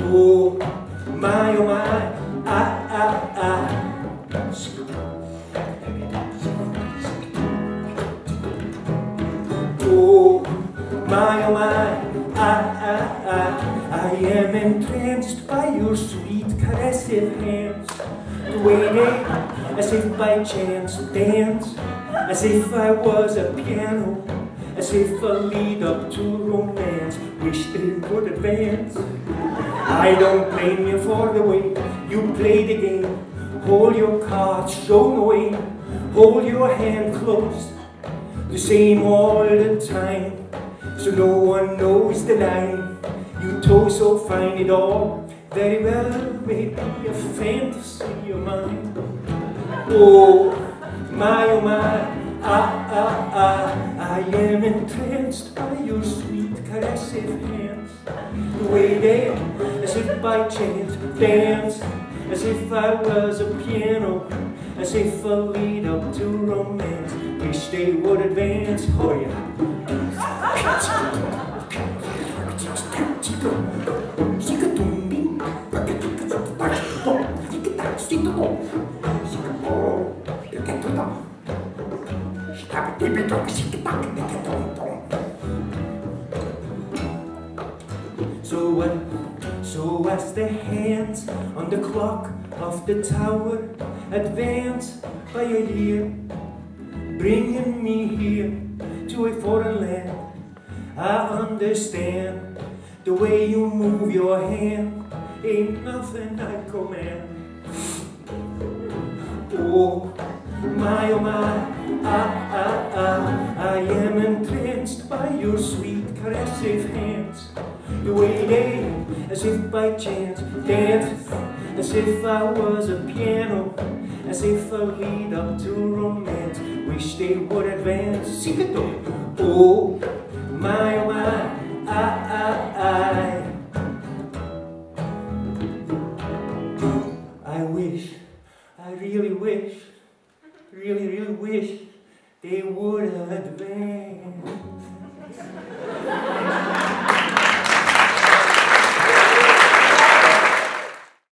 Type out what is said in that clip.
Oh my, I. Oh my, I am entranced by your sweet caressive hands. The way they, as if by chance, dance, as if I was a piano, as if a lead up to romance, wish they would advance. I don't blame you for the way you play the game. Hold your cards, show no way, hold your hand closed, the same all the time, so no one knows the line. You toe so fine it all very well may be a fantasy of mine. Oh my, I am entranced by your sweet caressive hands. The way they, as if by chance, dance, as if I was a piano, as if a lead up to romance, wish they would advance. Oh yeah. So what? So as the hands on the clock of the tower advance by a year, bringing me here to a foreign land, I understand the way you move your hand, ain't nothing I command. Oh my, I am entranced by your sweet caressive hands. The way they, as if by chance, dance, as if I was a piano, as if I lead up to romance, wish they would advance. Sing it though. Oh my, I wish, I really wish, really wish they would advance.